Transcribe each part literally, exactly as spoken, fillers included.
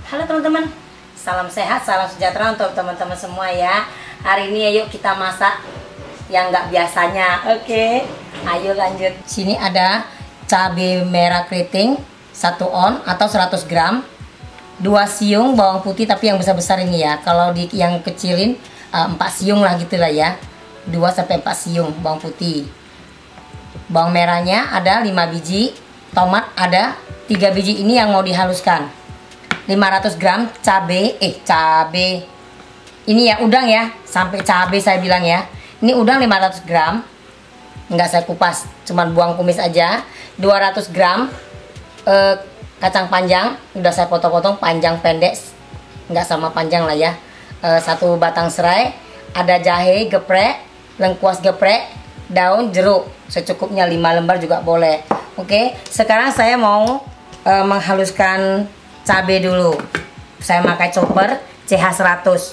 Halo teman-teman, salam sehat, salam sejahtera untuk teman-teman semua ya. Hari ini yuk kita masak yang nggak biasanya. Oke, ayo lanjut. Sini ada cabai merah keriting satu on atau seratus gram, dua siung bawang putih tapi yang besar-besar ini ya. Kalau di yang kecilin empat siung lah gitulah ya, dua sampai empat siung bawang putih. Bawang merahnya ada lima biji, tomat ada tiga biji, ini yang mau dihaluskan. Lima ratus gram cabe, eh cabe ini ya, udang ya, sampai cabe saya bilang ya. Ini udang lima ratus gram, nggak saya kupas, cuman buang kumis aja. Dua ratus gram eh, kacang panjang, udah saya potong-potong panjang pendek, nggak sama panjang lah ya. Eh, satu batang serai, ada jahe geprek, lengkuas geprek, daun jeruk secukupnya, lima lembar juga boleh. Oke, sekarang saya mau uh, menghaluskan cabai dulu. Saya pakai chopper C H seratus.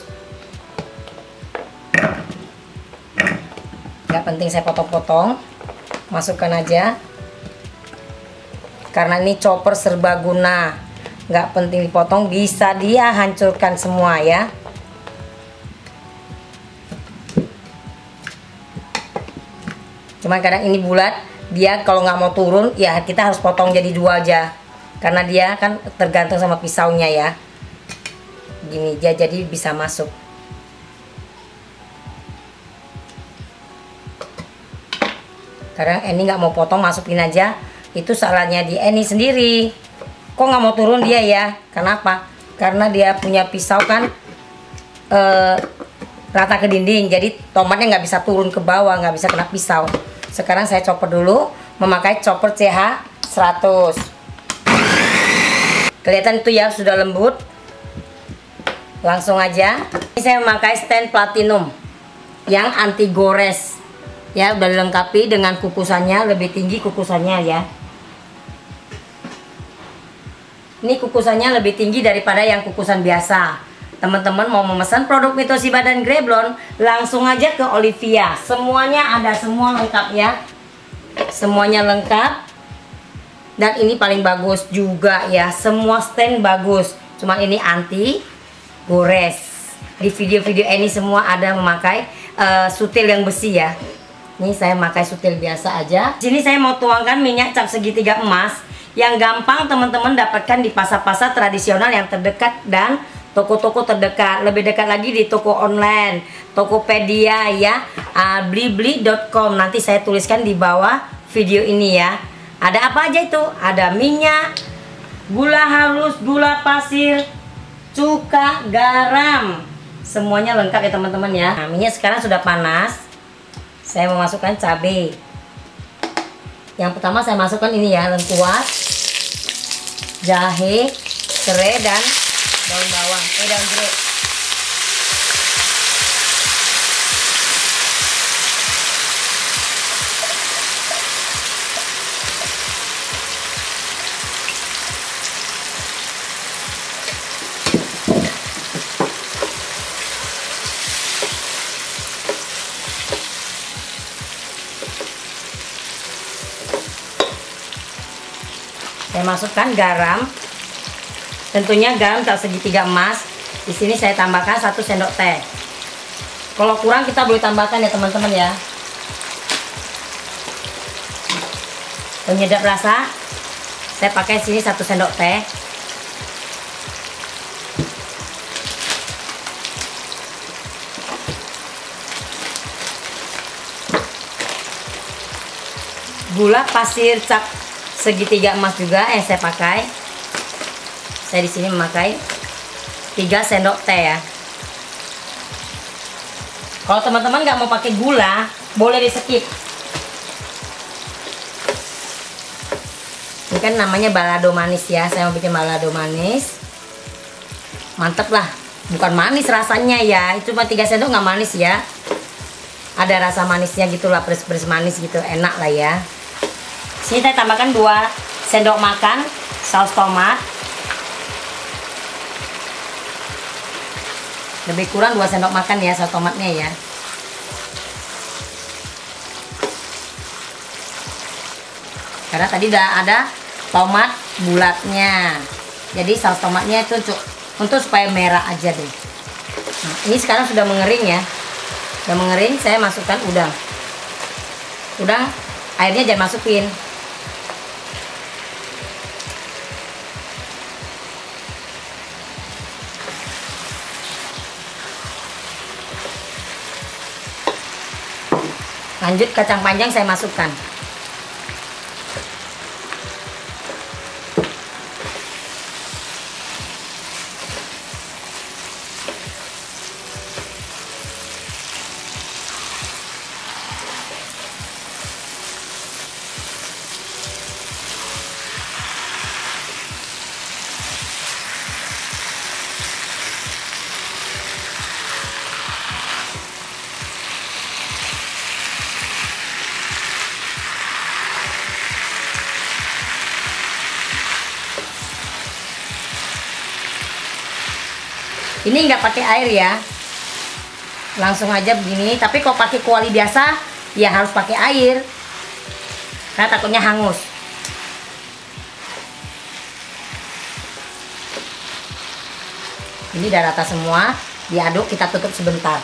Gak penting saya potong-potong, masukkan aja. Karena ini chopper serbaguna, gak penting dipotong, bisa dia hancurkan semua ya. Cuman kadang ini bulat, dia kalau nggak mau turun ya kita harus potong jadi dua aja, karena dia kan tergantung sama pisaunya ya. Gini dia jadi bisa masuk. Kadang ini nggak mau potong, masukin aja. Itu salahnya di Eni sendiri. Kok nggak mau turun dia ya? Kenapa? Karena dia punya pisau kan eh, rata ke dinding, jadi tomatnya nggak bisa turun ke bawah, nggak bisa kena pisau. Sekarang saya chopper dulu, memakai chopper C H seratus. Kelihatan itu ya, sudah lembut. Langsung aja. Ini saya memakai stand platinum yang anti gores ya, udah dilengkapi dengan kukusannya, lebih tinggi kukusannya ya. Ini kukusannya lebih tinggi daripada yang kukusan biasa. Teman-teman mau memesan produk Mitoshiba dan Greblon, langsung aja ke Olivia. Semuanya ada, semua lengkap ya. Semuanya lengkap. Dan ini paling bagus juga ya. Semua stand bagus. Cuma ini anti gores. Di video-video ini semua ada memakai uh, sutil yang besi ya. Ini saya memakai sutil biasa aja. Sini saya mau tuangkan minyak cap segitiga emas yang gampang teman-teman dapatkan di pasar-pasar tradisional yang terdekat dan toko-toko terdekat. Lebih dekat lagi di toko online, Tokopedia ya, uh, blibli dot com. Nanti saya tuliskan di bawah video ini ya. Ada apa aja itu? Ada minyak, gula halus, gula pasir, cuka, garam. Semuanya lengkap ya teman-teman ya. Nah, minyak sekarang sudah panas. Saya mau masukkan cabai. Yang pertama saya masukkan ini ya, lengkuas, jahe, serai, dan daun bawang, eh daun jeruk. Saya masukkan garam. Tentunya garam tak segitiga emas. Di sini saya tambahkan satu sendok teh. Kalau kurang kita boleh tambahkan ya teman-teman ya. Penyedap rasa, saya pakai sini satu sendok teh. Gula pasir cap segitiga emas juga yang saya pakai. Saya di sini memakai tiga sendok teh ya. Kalau teman-teman nggak mau pakai gula, boleh di skip. Ini kan namanya balado manis ya. Saya mau bikin balado manis. Mantep lah. Bukan manis rasanya ya. Itu cuma tiga sendok, nggak manis ya. Ada rasa manisnya gitulah, pedes-pedes manis gitu, enak lah ya. Sini saya tambahkan dua sendok makan saus tomat. Lebih kurang dua sendok makan ya saus tomatnya ya. Karena tadi udah ada tomat bulatnya. Jadi saus tomatnya itu untuk supaya merah aja deh. Nah, ini sekarang sudah mengering ya. Sudah mengering, saya masukkan udang. Udang airnya jangan masukin. Lanjut kacang panjang saya masukkan. Ini nggak pakai air ya, langsung aja begini. Tapi kalau pakai kuali biasa ya harus pakai air karena takutnya hangus. Ini udah rata semua, diaduk, kita tutup sebentar.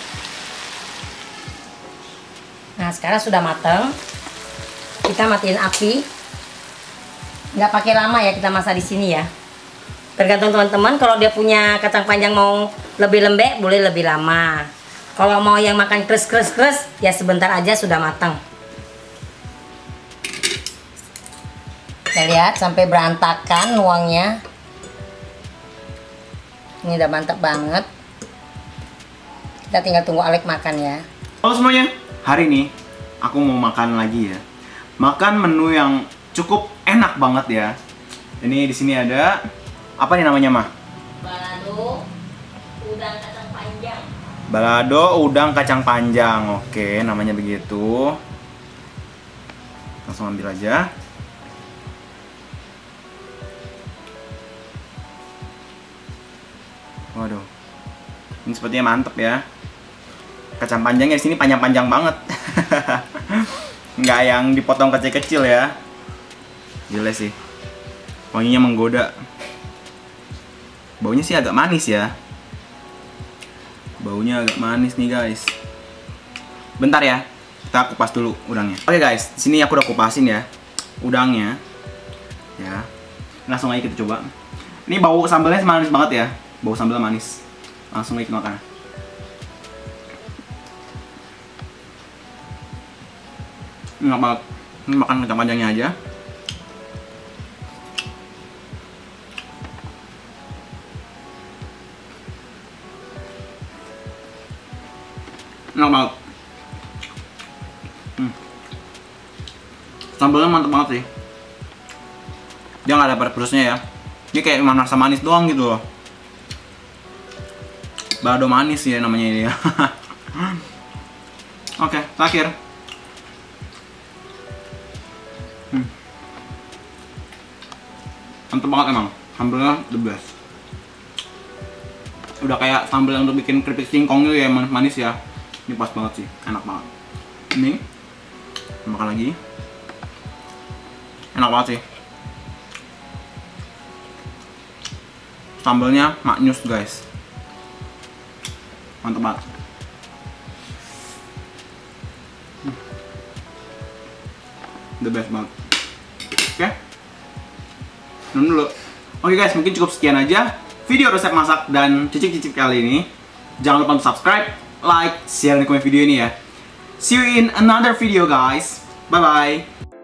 Nah sekarang sudah matang, kita matiin api. Nggak pakai lama ya kita masak di sini ya. Tergantung teman-teman, kalau dia punya kacang panjang mau lebih lembek boleh lebih lama. Kalau mau yang makan kres-kres-kres ya sebentar aja sudah matang. Kita lihat sampai berantakan nuangnya. Ini udah mantap banget. Kita tinggal tunggu Alek makan ya. Halo semuanya, hari ini aku mau makan lagi ya. Makan menu yang cukup enak banget ya. Ini di sini ada apa nih namanya, Mah? Balado udang kacang panjang. Balado udang kacang panjang. Oke, namanya begitu. Langsung ambil aja. Waduh. Ini sepertinya mantep ya. Kacang panjangnya di sini panjang-panjang banget. Nggak yang dipotong kecil-kecil ya. Gila sih. Wanginya menggoda. Baunya sih agak manis ya. Baunya agak manis nih guys. Bentar ya, kita kupas dulu udangnya. Oke guys, di sini aku udah kupasin ya udangnya. Ya, langsung aja kita coba. Ini bau sambalnya manis banget ya, bau sambal manis. Langsung aja kita makan. Enak banget. Ini makan kacang panjangnya aja. Enak banget. Hmm. Sambalnya mantep banget sih. Dia nggak ada pedasnya ya. Ini kayak rasa manis doang gitu loh. Balado manis ya namanya ini ya. Oke, terakhir. Hmm. Mantep banget emang. Sambalnya the best. Udah kayak sambal untuk bikin keripik singkong gitu ya, manis ya. Ini pas banget sih, enak banget. Ini makan lagi. Enak banget sih. Sambalnya maknyus guys. Mantap banget. Hmm. The best banget. Oke. Minum dulu. Oke guys, mungkin cukup sekian aja video resep masak dan cicip-cicip kali ini. Jangan lupa untuk subscribe, like, share, dan komen video ini ya. See you in another video guys. Bye bye.